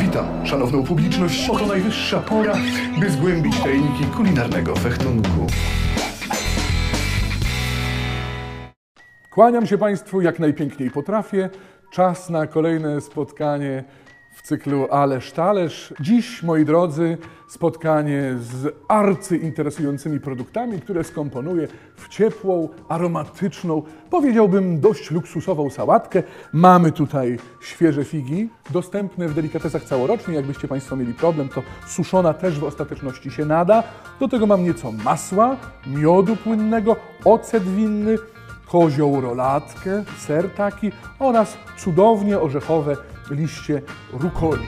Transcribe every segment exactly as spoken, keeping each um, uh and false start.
Witam szanowną publiczność. Oto najwyższa pora, by zgłębić tajniki kulinarnego fechtunku. Kłaniam się Państwu jak najpiękniej potrafię. Czas na kolejne spotkanie w cyklu Ależ Talerz. Dziś, moi drodzy, spotkanie z arcyinteresującymi produktami, które skomponuję w ciepłą, aromatyczną, powiedziałbym dość luksusową sałatkę. Mamy tutaj świeże figi, dostępne w delikatesach całorocznie. Jakbyście Państwo mieli problem, to suszona też w ostateczności się nada. Do tego mam nieco masła, miodu płynnego, ocet winny, kozią rolatkę, ser taki oraz cudownie orzechowe liście rukoli.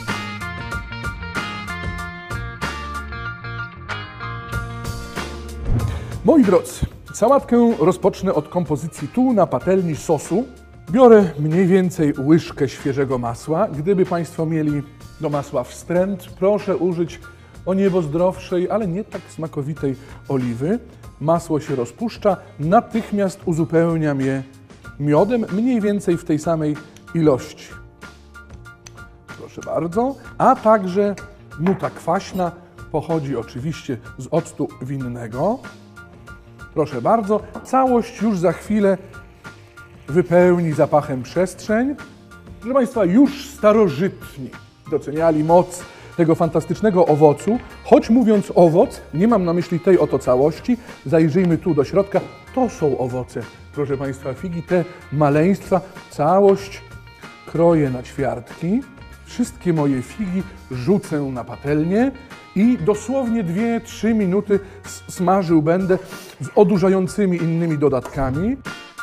Moi drodzy, sałatkę rozpocznę od kompozycji tu na patelni sosu. Biorę mniej więcej łyżkę świeżego masła. Gdyby Państwo mieli do masła wstręt, proszę użyć o niebo zdrowszej, ale nie tak smakowitej oliwy. Masło się rozpuszcza, natychmiast uzupełniam je miodem, mniej więcej w tej samej ilości. Proszę bardzo. A także nuta kwaśna pochodzi oczywiście z octu winnego. Proszę bardzo. Całość już za chwilę wypełni zapachem przestrzeń. Proszę Państwa, już starożytni doceniali moc tego fantastycznego owocu. Choć mówiąc owoc, nie mam na myśli tej oto całości. Zajrzyjmy tu do środka. To są owoce, proszę Państwa, figi, te maleństwa. Całość kroję na ćwiartki. Wszystkie moje figi rzucę na patelnię i dosłownie dwie trzy minuty smażył będę z odurzającymi innymi dodatkami.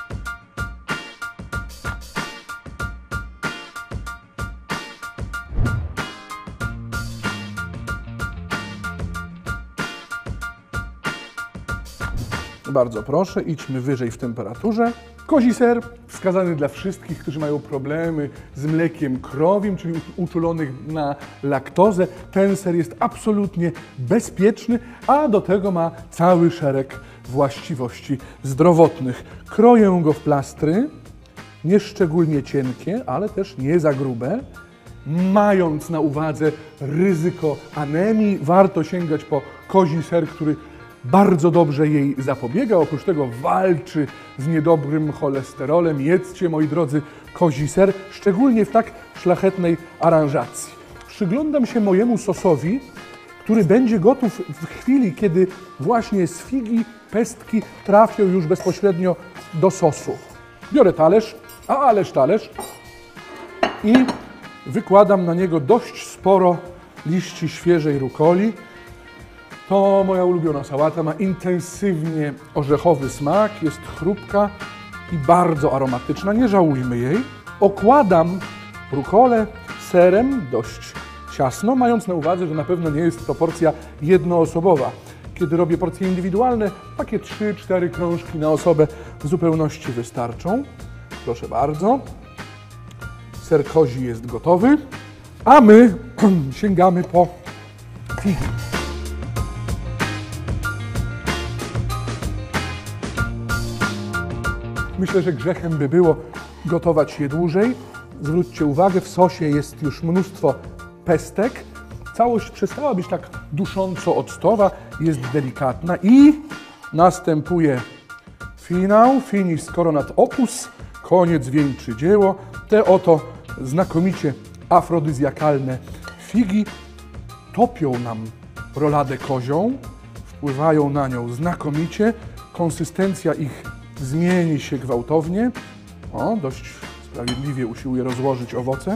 Bardzo proszę, idźmy wyżej w temperaturze. Kozi ser wskazany dla wszystkich, którzy mają problemy z mlekiem krowim, czyli uczulonych na laktozę. Ten ser jest absolutnie bezpieczny, a do tego ma cały szereg właściwości zdrowotnych. Kroję go w plastry, nie szczególnie cienkie, ale też nie za grube. Mając na uwadze ryzyko anemii, warto sięgać po kozi ser, który bardzo dobrze jej zapobiega, oprócz tego walczy z niedobrym cholesterolem. Jedzcie, moi drodzy, kozi ser, szczególnie w tak szlachetnej aranżacji. Przyglądam się mojemu sosowi, który będzie gotów w chwili, kiedy właśnie z figi pestki trafią już bezpośrednio do sosu. Biorę talerz, a ależ talerz, i wykładam na niego dość sporo liści świeżej rukoli. To moja ulubiona sałata, ma intensywnie orzechowy smak, jest chrupka i bardzo aromatyczna, nie żałujmy jej. Okładam rukolę serem dość ciasno, mając na uwadze, że na pewno nie jest to porcja jednoosobowa. Kiedy robię porcje indywidualne, takie trzy cztery krążki na osobę w zupełności wystarczą. Proszę bardzo. Ser kozi jest gotowy, a my sięgamy po figi. Myślę, że grzechem by było gotować je dłużej. Zwróćcie uwagę, w sosie jest już mnóstwo pestek. Całość przestała być tak dusząco octowa, jest delikatna i następuje finał, finis coronat opus, koniec wieńczy dzieło. Te oto znakomicie afrodyzjakalne figi topią nam roladę kozią, wpływają na nią znakomicie, konsystencja ich zmieni się gwałtownie. O, dość sprawiedliwie usiłuję rozłożyć owoce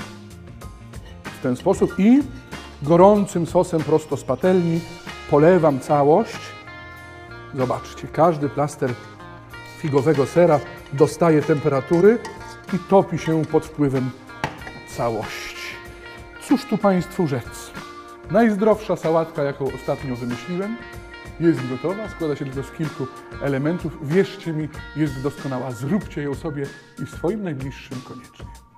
w ten sposób i gorącym sosem prosto z patelni polewam całość. Zobaczcie, każdy plaster figowego sera dostaje temperatury i topi się pod wpływem całości. Cóż tu Państwu rzec? Najzdrowsza sałatka, jaką ostatnio wymyśliłem, jest gotowa, składa się tylko z kilku elementów. Wierzcie mi, jest doskonała. Zróbcie ją sobie i swoim najbliższym koniecznie.